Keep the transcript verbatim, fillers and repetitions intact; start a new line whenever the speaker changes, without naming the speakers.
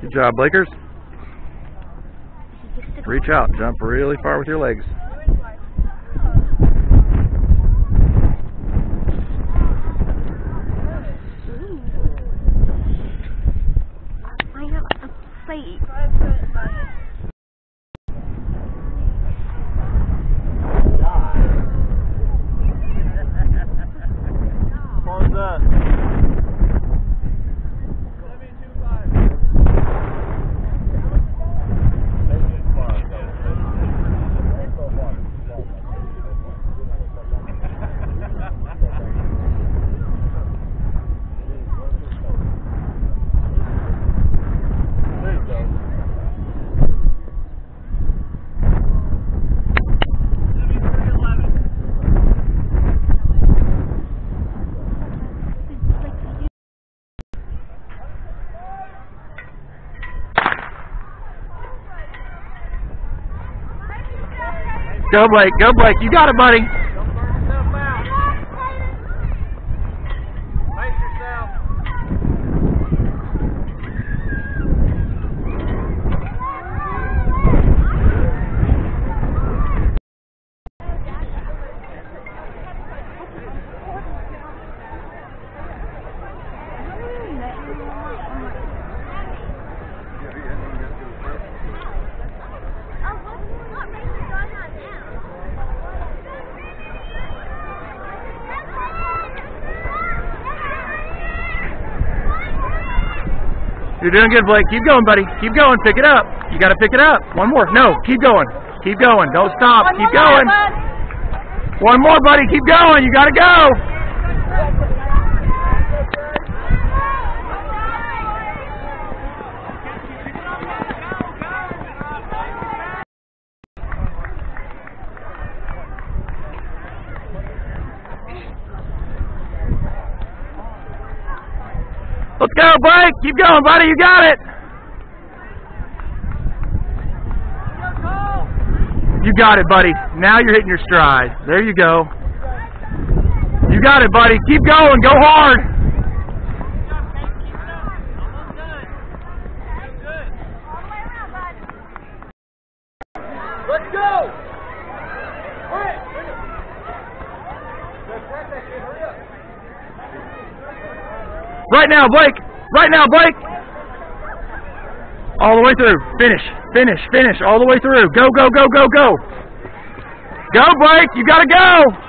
Good job, Blakers. Reach out, jump really far with your legs.
I got a plate.
Close up.
Go, Blake. Go, Blake. You got it, buddy.
Don't burn yourself out. Pace yourself.
You're doing good, Blake. Keep going, buddy. Keep going. Pick it up. You got to pick it up. One more. No, keep going. Keep going. Don't stop.
One
keep
more,
going.
bud.
One more, buddy. Keep going. You got to go. Let's go, Blake. Keep going, buddy. You got it. You got it, buddy. Now you're hitting your stride. There you go. You got it, buddy. Keep going. Go hard.
Let's go!
Right now, Blake. Right now, Blake. All the way through. Finish. Finish. Finish. All the way through. Go, go, go, go, go. Go, Blake. You got to go.